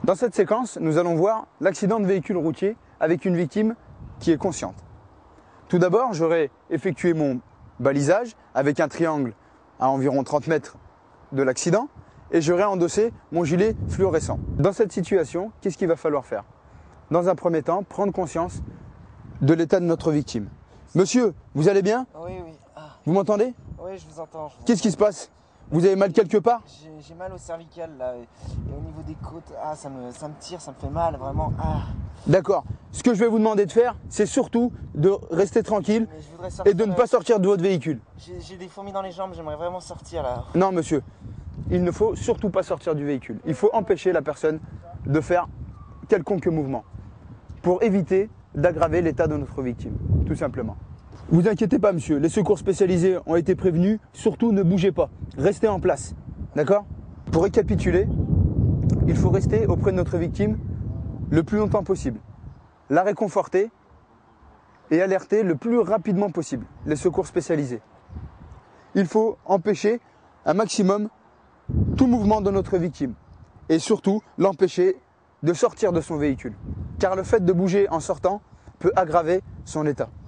Dans cette séquence, nous allons voir l'accident de véhicule routier avec une victime qui est consciente. Tout d'abord, j'aurai effectué mon balisage avec un triangle à environ 30 mètres de l'accident et j'aurai endossé mon gilet fluorescent. Dans cette situation, qu'est-ce qu'il va falloir faire? Dans un premier temps, prendre conscience de l'état de notre victime. Monsieur, vous allez bien? Oui, oui. Vous m'entendez? Oui, je vous entends. Qu'est-ce qui se passe? Vous avez mal quelque part? J'ai mal au cervical là, et au niveau des côtes, ça me tire, ça me fait mal, vraiment. D'accord. Ce que je vais vous demander de faire, c'est surtout de rester tranquille et de ne pas sortir de votre véhicule. J'ai des fourmis dans les jambes, j'aimerais vraiment sortir là. Non, monsieur, il ne faut surtout pas sortir du véhicule. Il faut empêcher la personne de faire quelconque mouvement pour éviter d'aggraver l'état de notre victime, tout simplement. Vous inquiétez pas, monsieur, les secours spécialisés ont été prévenus, surtout ne bougez pas, restez en place, d'accord? Pour récapituler, il faut rester auprès de notre victime le plus longtemps possible, la réconforter et alerter le plus rapidement possible les secours spécialisés. Il faut empêcher un maximum tout mouvement de notre victime et surtout l'empêcher de sortir de son véhicule, car le fait de bouger en sortant peut aggraver son état.